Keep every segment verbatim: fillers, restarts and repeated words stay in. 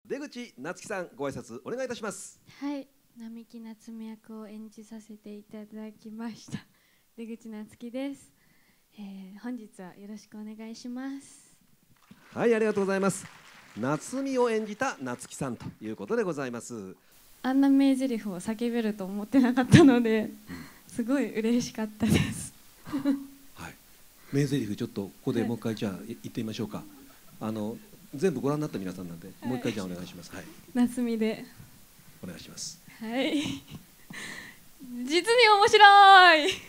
出口夏希さん、ご挨拶お願いいたします。 はい、並木夏美役を演じさせていただきました出口夏希です、えー、本日はよろしくお願いします。 はい、ありがとうございます。夏美を演じた夏希さんということでございます。 あんな名台詞を叫べると思ってなかったので、すごい嬉しかったですはい、名台詞ちょっとここでもう一回じゃあ言ってみましょうか。あの全部ご覧になった皆さんなんで、もう一回じゃあお願いします。はい、 夏美でお願いします。 はい実に面白い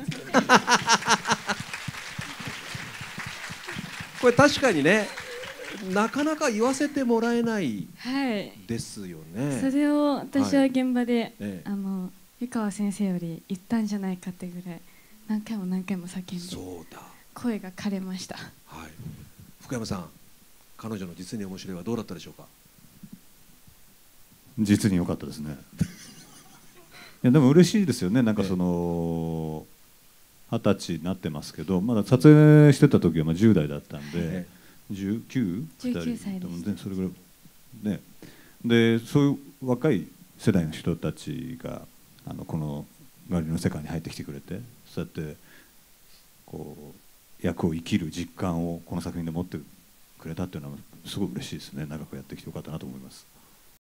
これ確かにね、なかなか言わせてもらえないはいですよね。 それを私は現場で、 はい、ええ、 あの湯川先生より言ったんじゃないかってぐらい何回も何回も叫んで、 そうだ、 声が枯れました。 はい、福山さん、彼女の実に面白いはどうだったでしょうか。 実に良かったですねいやでも嬉しいですよね。なんかその二十歳になってますけど、まだ撮影してた時はまあじゅう代だったんで、じゅうきゅう、 じゅうきゅうさいです。 ね、それぐらいね。でそういう若い世代の人たちがあのこのガリの世界に入ってきてくれて、そうやってこう役を生きる実感をこの作品で持ってくれたっていうのはすごく嬉しいですね。長くやってきてよかったなと思います。